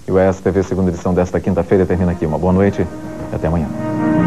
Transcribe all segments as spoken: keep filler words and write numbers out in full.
E o S T V segunda edição desta quinta-feira termina aqui. Uma boa noite e até amanhã.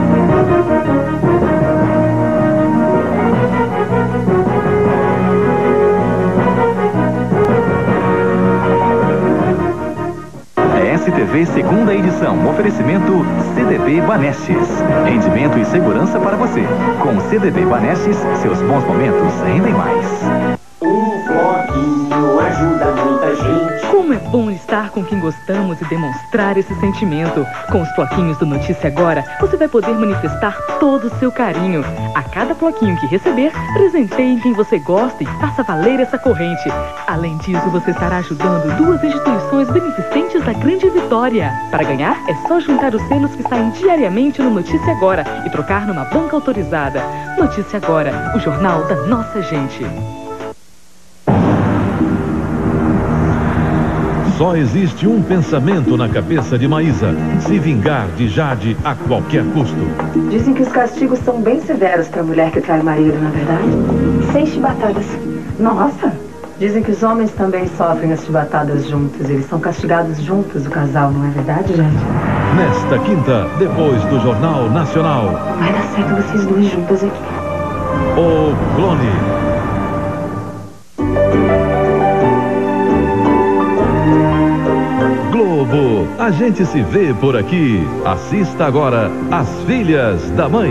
S T V segunda edição. Oferecimento C D B Banestes. Rendimento e segurança para você. Com C D B Banestes, seus bons momentos rendem mais. Um floquinho ajuda muita gente. Como é bom estar com quem gostamos e demonstrar esse sentimento. Com os floquinhos do Notícia Agora, você vai poder manifestar todo o seu carinho. A cada floquinho que receber, presenteie quem você gosta e faça valer essa corrente. Além disso, você estará ajudando duas instituições beneficentes da Grande Vitória. Para ganhar, é só juntar os selos que saem diariamente no Notícia Agora e trocar numa banca autorizada. Notícia Agora, o jornal da nossa gente. Só existe um pensamento na cabeça de Maísa: se vingar de Jade a qualquer custo. Dizem que os castigos são bem severos para a mulher que trai o marido, não é verdade? Seis chibatadas. Nossa! Dizem que os homens também sofrem as chibatadas juntos. Eles são castigados juntos, o casal, não é verdade, gente? Nesta quinta, depois do Jornal Nacional. Vai dar certo vocês dois juntos aqui. O Clone. Globo, a gente se vê por aqui. Assista agora As Filhas da Mãe.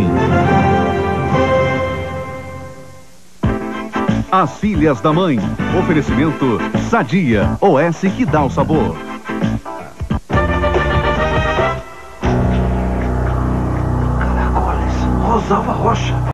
As Filhas da Mãe. Oferecimento Sadia, O S que dá o sabor. Caracoles, Rosalva Rocha.